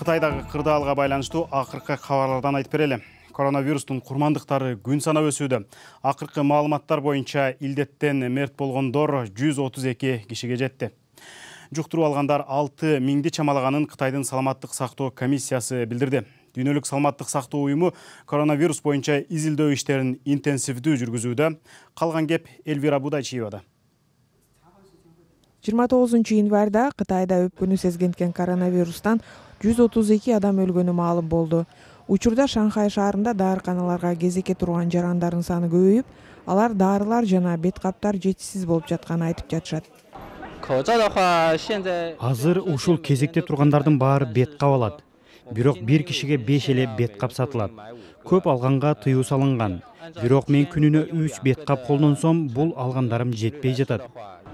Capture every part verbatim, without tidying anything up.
Кытайдагы кырдаалга байланыштуу акыркы кабарлардан айтып берели. Коронавирустун курмандыктары күн санап өсүүдө. Акыркы маалыматтар боюнча илдеттен мерт болгондор жүз отуз эки кишиге жетти. Жуктуруп алгандар алты миңди чамалаганын Кытайдын саламаттык сактоо комиссиясы билдирди. Дүйнөлүк саламаттык сактоо уюму коронавирус боюнча изилдөө иштерин интенсивдүү жүргүзүүдө. Калган кеп Эльвира Будайчиевада. жыйырма тогузунчу январда Кытайда өпкөнү сезгенткен коронавирустан жүз отуз эки адам өлгөнү маалым болду. Учурда Шанхай шаарында дарыканаларга кезекке турган жарандардын саны көбөйүп, алар дарылар жана бет каптар жетишсиз болуп жатканын айтып жатышат. Азыр ушул кезекте тургандардын баары бет кап алат. Бирок бир кишиге беш эле бет кап сатылат. Көп алганга тыюу салынган. Бирок мен күнүнө үч бет кап колдонсом, бул алгандарым жетпей жатат.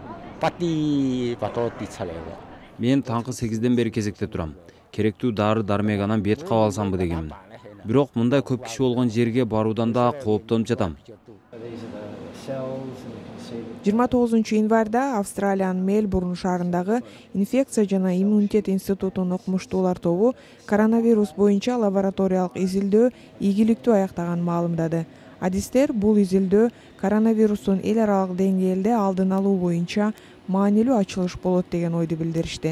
Мен таңкы сегизден бери кезекте турам. Керектүү дары дармек анан бет кап алсамбы дегенмин. Бирок мындай көп киши болгон жерге баруудан да кооптонуп жатам. жыйырма тогузунчу январда Австралиянын Мельбурн шаарындагы инфекция жана иммунитет институтунун окумуштуулар тобу коронавирус боюнча лабораториялык изилдөө ийгиликтүү аяктаганын маалымдады. Адистер бул изилдөө коронавирустун эл аралык деңгээлде алдын алуу боюнча маанилүү ачылыш болот деген ойду билдиришти.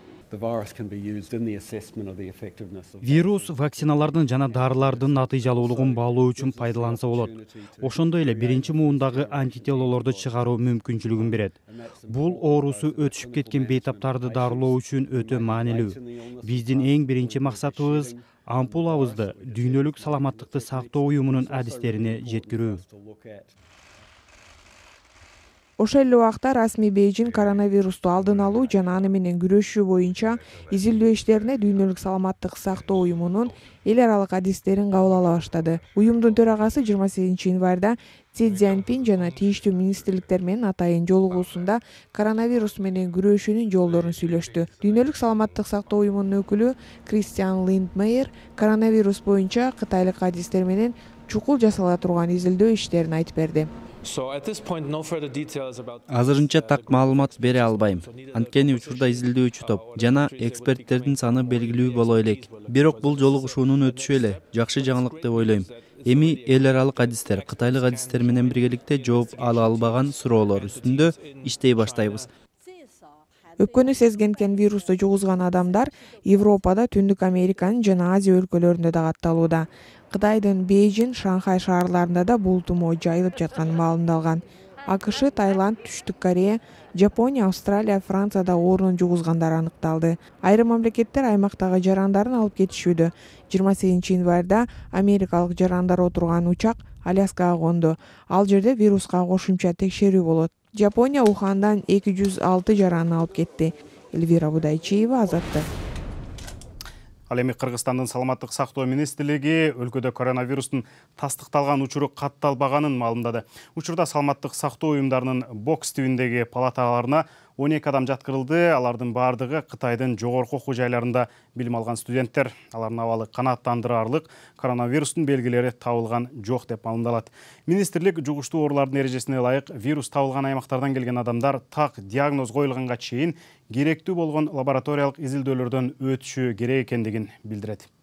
Вирус вакциналардын жана дарылардын натыйжалуулугун баалоо үчүн пайдаланса болот. Ошондой эле биринчи муундагы антителолорду чыгаруу мүмкүнчүлүгүн берет. Бул оорусу өтүшүп кеткен бейтаптарды дарылоо үчүн өтө маанилүү. Биздин эң биринчи максатыбыз ампулабызды дүйнөлүк саламаттыкты сактоо уюмунун адистерине жеткирүү. Ошол эле убакта расмий Бейжин коронавирусту алдын алуу жана аны менен күрөшүү боюнча изилдөө иштерине дүйнөлүк саламаттык сактоо уюмунун эл аралык адистерин кабыл ала баштады. Уюмдун төрагасы жыйырма сегизинчи январда Си Цзяньпин жана тийиштүү министрликтер менен атайын жолугуусунда коронавирус менен күрөшүүнүн жолдорун сүйлөштү. Дүйнөлүк саламаттык сактоо уюмунун өкүлү Кристиан Линдмейер коронавирус боюнча кытайлык адистер менен чукул жасала турган изилдөө иштерин айтып берди. Азырынча так маалымат бере албайм. Анткени учурда изилдөөчү топ жана эксперттердин саны белгилүү боло элек. Бирок бул жолугушуунун өтүшү эле жакшы жаңылык деп ойлойм. Эми эл аралык адистер, кытайлык адистер менен биргеликте жооп ала албаган суроолор үстүндө иштей баштайбыз. Өпкөнү сезгенткен вирусту жугузган адамдар Европада, Түндүк Американын жана Азия өлкөлөрүндө да катталууда. Кытайдын Бейжин, Шанхай шаарларында да бул тумоо жайылып жатканы маалымдалган. АКШ, Таиланд, Түштүк Корея, Жапония, Австралия, Францияда оорунун жугузгандар аныкталды. Айрым мамлекеттер аймактагы жарандарын алып кетишүүдө. жыйырма сегизинчи январда америкалык жарандар отурган учак Аляскага конду. Ал жерде вируска кошумча текшерүү болот. Жапония Ухандан эки жүз алты жараны алып кетти. Эльвира Будайчиева, Азаттык. Ал эми Кыргызстандын саламаттык сактоо министрлиги өлкөдө коронавирустун тастыкталган учуру катталбаганын маалымдады. Учурда саламаттык сактоо уюмдарынын бокс тибиндеги палаталарына он эки адам жаткырылды. Алардын бардыгы Кытайдын жогорку окуу жайларында билим алган студенттер. Алардын абалы канааттандырарлык, коронавирустун белгилери табылган жок деп маалымдалат. Министрлик жугуштуу оорулардын эрежесине ылайык вирус табылган аймактардан келген адамдар так диагноз коюлганга чейин керектүү болгон лабораториялык изилдөөлөрдөн өтүшү керек экендигин билдирет.